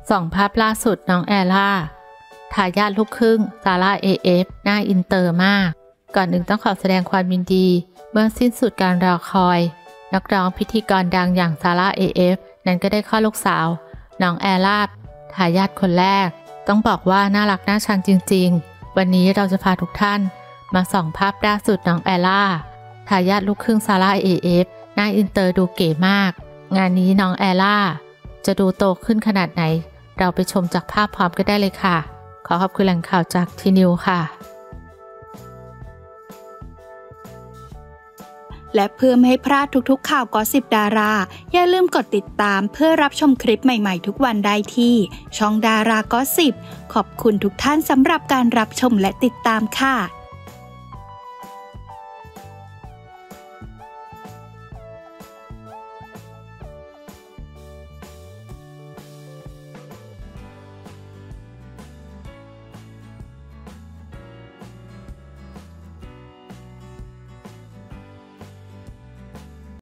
ส่องภาพล่าสุดน้องแอล่าทายาทลูกครึ่งซาร่า AF หน้าอินเตอร์มากก่อนอื่นต้องขอแสดงความยินดีเมื่อสิ้นสุดการรอคอยนักร้องพิธีกรดังอย่างซาร่า AF นั้นก็ได้คลอดลูกสาวน้องแอล่าทายาทคนแรกต้องบอกว่าน่ารักน่าชังจริงๆวันนี้เราจะพาทุกท่านมาส่องภาพล่าสุดน้องแอล่าทายาทลูกครึ่งซาร่า AF หน้าอินเตอร์ดูเก๋มากงานนี้น้องแอล่าจะดูโตขึ้นขนาดไหนเราไปชมจากภาพพร้อมกันได้เลยค่ะขอขอบคุณแหล่งข่าวจากทีนิวค่ะและเพื่อไม่ให้พลาดทุกๆข่าวกอสซิปดาราอย่าลืมกดติดตามเพื่อรับชมคลิปใหม่ๆทุกวันได้ที่ช่องดารากอสซิปขอบคุณทุกท่านสำหรับการรับชมและติดตามค่ะ